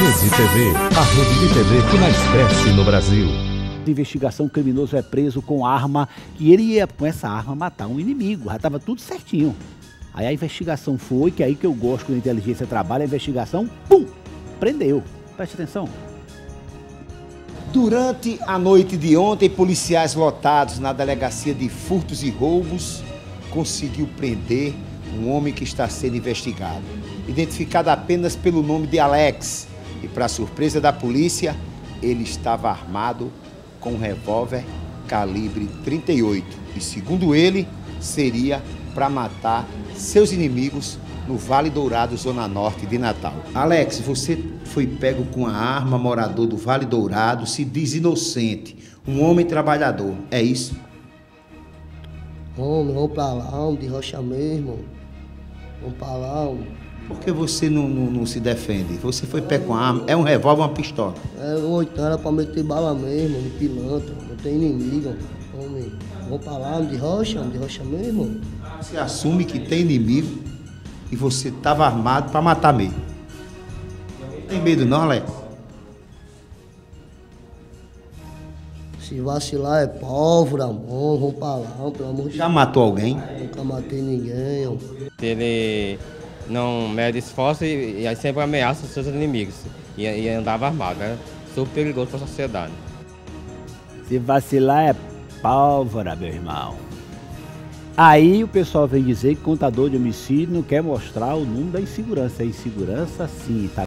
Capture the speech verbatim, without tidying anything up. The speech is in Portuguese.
Rede T V, a rede de T V que mais cresce no Brasil. De investigação, o criminoso é preso com arma, que ele ia com essa arma matar um inimigo, já estava tudo certinho. Aí a investigação foi, que é aí que eu gosto quando a inteligência trabalha, a investigação, pum, prendeu. Preste atenção. Durante a noite de ontem, policiais lotados na delegacia de furtos e roubos conseguiu prender um homem que está sendo investigado, identificado apenas pelo nome de Alex. E, para surpresa da polícia, ele estava armado com um revólver calibre trinta e oito. E, segundo ele, seria para matar seus inimigos no Vale Dourado, zona norte de Natal. Alex, você foi pego com a arma, morador do Vale Dourado, se diz inocente, um homem trabalhador, é isso? Homem, vamos pra lá, homem, de rocha mesmo. Vamos pra lá, homem. Por que você não, não, não se defende? Você foi pego com a arma, é um revólver ou uma pistola? É oito, era pra meter bala mesmo, de pilantra, não tem inimigo, homem. Vamos pra lá, homem, de rocha, homem, de rocha mesmo. Você assume que tem inimigo e você estava armado para matar mesmo. Não tem medo não, Alex? Se vacilar é pólvora, amor, vamos pra lá, pelo amor de Deus. Já matou alguém? Nunca matei ninguém, homem. Ele não mede esforço e, e aí sempre ameaça os seus inimigos. E, e andava armado, né? Super perigoso para a sociedade. Se vacilar é pólvora, meu irmão. Aí o pessoal vem dizer que contador de homicídio não quer mostrar o número da insegurança. A insegurança, sim, tá